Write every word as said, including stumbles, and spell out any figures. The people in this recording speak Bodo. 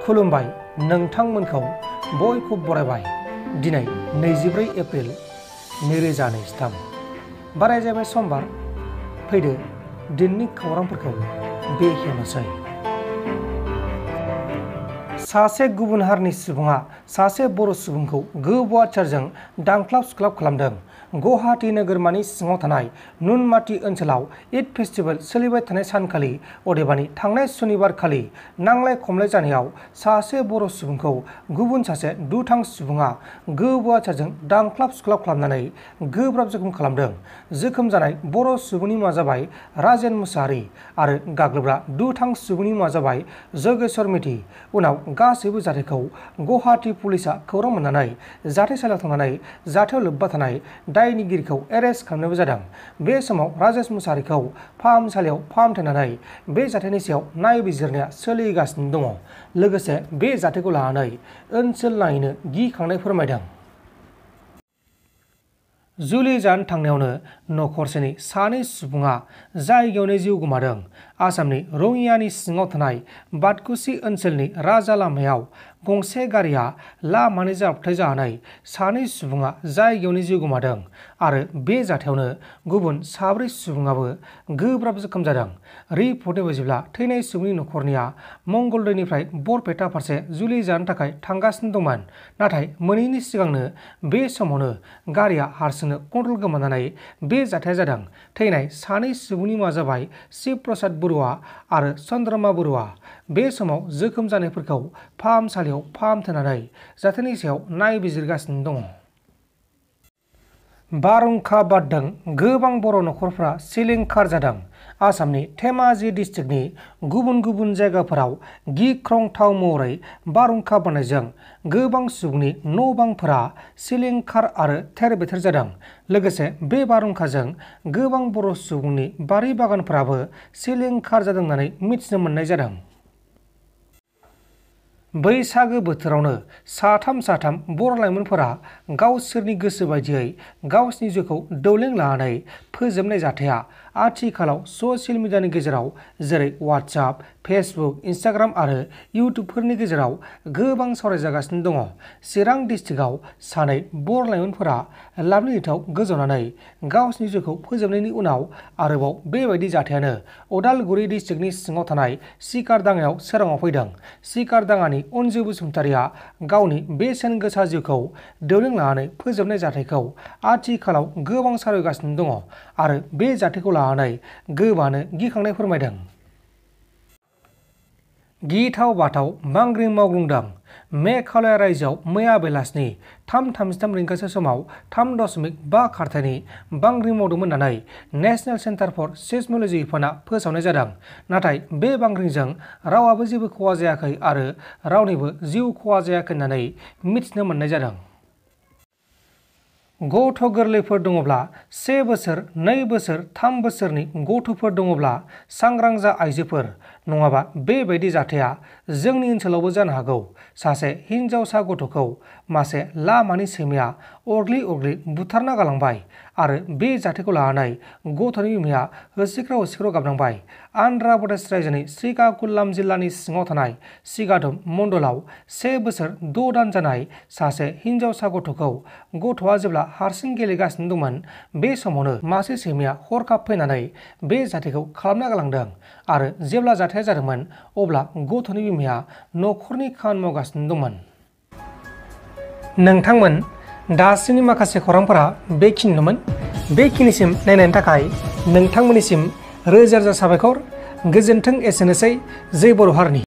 खुलुमबाय नोंथांमोनखौ बयखौ बरायबाय दिनै नैजिब्रै एप्रिल नैरोजा नैजिथाम बाराय जाबाय समबार फैदो दिननि खौरांफोरखौ बेखेवनोसै। सासे गुबुन हारिनि सुबुङा सासे बर' सुबुंखौ गोबौ आथिंजों दांख्लाब सुख्लाब खालामदों। गुवाहाटी नोगोरमानि सिङाव थानाय नुनमाटी ओनसोलाव ईद फेस्टिवल सोलिबाय थानाय सानखालि अदेबानि थांनाय सुनिबार खालि नांलाय खमलाय जानायाव सासे बर' सुबुंखौ गुबुन सासे दुथां सुबुङा गोबौ आथिंजों दांख्लाब सुख्लाब खालामनानै गोब्राब जखम खालामदों। जोखोम जानाय बर' सुबुंनि मुङा जाबाय राजेन मुसाहारि आरो गाग्लोबग्रा दुथां सुबुंनि मुङा जाबाय जगेश्वर मेधि। उनाव गासैबो जाथायखौ गुवाहाटी पुलिसा खौरां मोननानै जाथायसालियाव थांनानै जाथायाव लोब्बा थानाय दायनिगिरिखौ एरेस्ट खालामनायबो जादों। बे समाव राजेश मुसाहारिखौ फाहामसालियाव फाहामथायनानै बे जाथायनि सायाव नायबिजिरनाया सोलिगासिनो दङ। लोगोसे बे जाथायखौ लानानै ओनसोल नाङैनो गिखांनाय फोरमायदों। जुलि जानो थांनायावनो नखरसेनि सानै सुबुङा जायगायावनो जिउ गोमादों। आसामनि रङियानि सिङाव थानाय बादकुसि ओनसोलनि राजा लामायाव गंसे गारिया लामानि जाब्रबथाय जानानै सानै सुबुङा जायगायावनो जिउ गोमादों आरो बे जाथायावनो गुबुन साब्रै सुबुङाबो गोब्राब जखम जादों। रिपर्टनि बायदिब्ला थैनाय सुबुंनि नखरनिया मंगलदैनिफ्राय बरपेटा फारसे जुलि जानो थाखाय थांगासिनो दंमोन। नाथाय मोनैनि सिगांनो बे समावनो गारिया हारसिंनो कन्ट्रल गोमानानै बे जाथाया जादों। थैनाय सानै सुबुंनि मुङा जाबाय शिव प्रसाद बरुवा आरो चन्द्रमा बरुवा। बे समाव जोखोम जानायफोरखौ फाहामसालियाव फाहामथायनानै जाथायनि सायाव नायबिजिरगासिनो दङ। बारहुंखा बारदों गोबां बर' नखरफ्रा सिलिंखार जादों। आसामनि धेमाजि डिस्ट्रिक्टनि गुबुन गुबुन जायगाफोराव गिख्रंथाव महरै बारहुंखा बारनायजों गोबां सुबुंनि न' बांफोरा सिलिंखार आरो थेर बेथेर जादों। लोगोसे बे बारहुंखाजों गोबां बर' सुबुंनि बारि बागानफोराबो सिलिंखार जादों होननानै मिथिनो मोननाय जादों। बैसागो बोथोरावनो साथाम साथाम बर' लाइमोनफोरा गावसोरनि गोसो बायदियै गावसिनि जिउखौ दौलें लानानै फोजोबनाय जाथाया आथिखालाव ससियेल मिडियानि गेजेराव जेरै वाट्सएप, फेसबुक, इन्स्टाग्राम आरो इउटुबफोरनि गेजेराव गोबां सावरायजागासिनो दङ। चिरां डिस्ट्रिक्टआव सानै बर' लाइमोनफोरा लाबनि लिथाव गोजावनानै गावसिनि जिउखौ फोजोबनायनि उनाव आरोबाव बेबायदि जाथायानो उदालगुरि डिस्ट्रिक्टनि सिङाव थानाय सिकारदाङायाव सोराङाव फैदों। सिकारदाङानि अनजु बसुमतारिया गावनि बेसेन गोसा जिउखौ दौलें लानानै फोजोबनाय जाथायखौ आथिखालाव गोबां सावरायगासिनो दङ आरो बे जाथायखौ लानानै गोबाङानो गिखांनाय फोरमायदों। गिथाव बाथाव बांग्रिं मावग्लुंदों। मेघालय रायजोआव मैया बेलासिनि थाम थामजिथाम रिंगासो समाव थाम दशमिक बा खारथायनि बांग्रिं मावदोंमोन होननानै नेशनेल सेन्टार फर सेismology बिफाना फोसावनाय जादों। नाथाय बे बांग्रिंजों रावहाबो जेबो खहा जायाखै आरो रावनिबो जिउ खहा जायाखै होननानै मिथिनो मोननाय जादों। गथ' गोरलैफोर दङब्ला से बोसोर नै बोसोर थाम बोसोरनि गथ'फोर दङब्ला सांग्रां जा आइजोफोर, नङाबा बेबायदि जाथाया जोंनि ओनसोलावबो जानो हागौ। सासे हिनजावसा गथ'खौ मासे लामानि सैमाया अरग्लि अरग्लि बुथारना गालांबाय आरो बे जाथायखौ लानानै गथ'नि बिमाया होसिख्राव होसिख्राव गाबनांबाय। आन्ध्र प्रदेश रायजोनि श्रीकाकुलम जिल्लानि सिङाव थानाय सिगादम मण्डलाव से बोसोर द' दान जानाय सासे हिनजावसा गथ'खौ गथ'आ जेब्ला हारसिं गेलेगासिनो दंमोन बे समावनो मासे सैमाया हरखाब फैनानै बे जाथायखौ खालामना गालांदों आरो जेब्ला जाथाया जादोंमोन अब्ला गथ'नि बिमाया न'खरनि खामानि मावगासिनो दंमोन। नोंथांमोन दासिमनि माखासे खौरांफोरा बेखिनिनोमोन। बेखिनिसिम नायनायनि थाखाय नोंथांमोननिसिम रोजा रोजा साबायखर। गोजोन्थों। एसेनोसै जै बर' हारिनि।